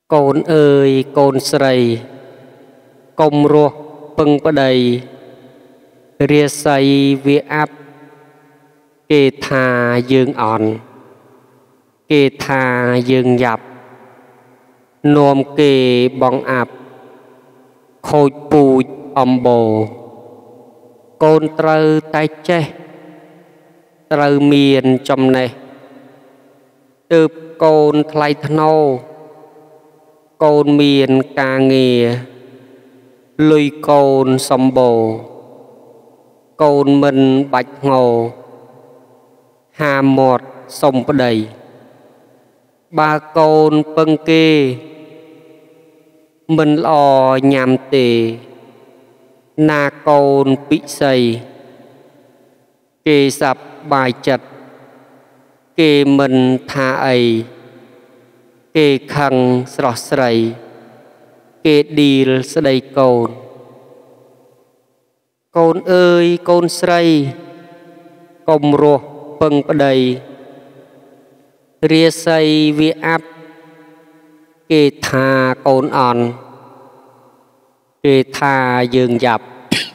កូនអើយកូនស្រីកុំរស់ពឹងប្តីរាសីវាអាប់គេថាយើងអន់គេថាយើងយ៉ាប់នាំគេបងអាប់ខូចពូជអំបូរកូនត្រូវតែចេះត្រូវមានចំណេះទើបកូនថ្លៃថ្នូរកូនមានការងារលុយកូនសម្បូរកូនមិនបាច់ងោហាមាត់សុំប្តីបើកូនពឹងគេមិនល្អញ៉ាំទេណាកូនពិសីគេសប្បាយចិត្តគេមិនថាអីគេខឹងស្រស់ស្រីគេឌីលស្ដីកូនកូនអើយកូនស្រីកុំរស់ពឹងប្តីរាសីវាអាប់គេថាកូនអន់គេថាយើងយ៉ាប់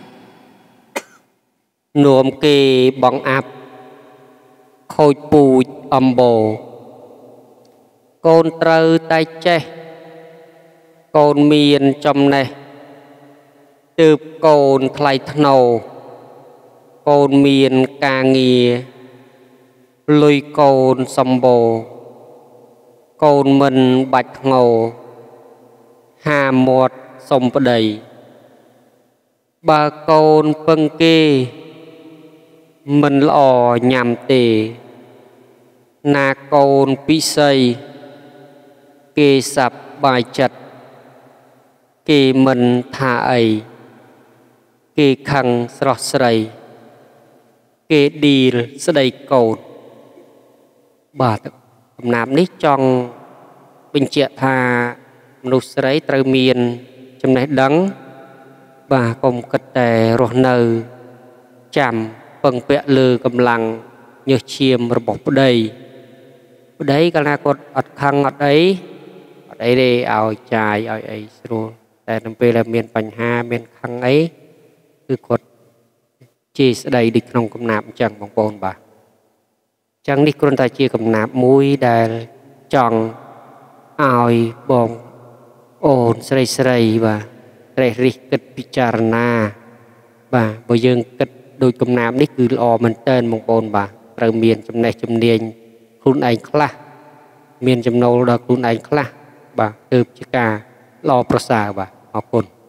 នាំគេបងអាប់ខូចពូជអំបូរកូនត្រូវតែចេះកូនមានចំណេះទើបកូនថ្លៃថ្នូរកូនមានការងារលុយកូនសម្បូរកូនមិនបាច់ងោហាមាត់សុំប្តីបើកូនពឹងគេមិនល្អញ៉ាំទេណាកូនពិសីគេសប្បាយចិត្តគេមិនថាអីគេខឹងស្រស់ស្រីគេឌីលស្ដីកូនបាទកំណាព្យនេះចង់បញ្ជាក់ថាមនុស្សស្រីត្រូវមានចំណេះដឹងបាទកុំគិតតែរស់នៅចាំពឹងពាក់លើកម្លាំងញើសឈាមរបស់ប្តីកាលណាគាត់អត់ខឹងអត់អីទេឲ្យចាយឲ្យអីស្រួលតែនៅពេលដែលមានបញ្ហាមានខឹងអីគឺគាត់ជេរស្ដីដូចក្នុងកំណាព្យអញ្ចឹងបងប្អូនបាទអញ្ចឹងនេះគ្រាន់តែជាកំណាព្យមួយដែលចង់ឲ្យបងអូនស្រីបាទត្រេះរិះគិតពិចារណាបាទបើយើងគិតដូចកំណាព្យនេះគឺល្អមែនតើបងប្អូនបាទត្រូវមានចំណេះជំនាញខ្លួនឯងខ្លះមានចំណូលដល់ខ្លួនឯងខ្លះបាទទើបជាការល្អប្រសើរបាទអរគុណ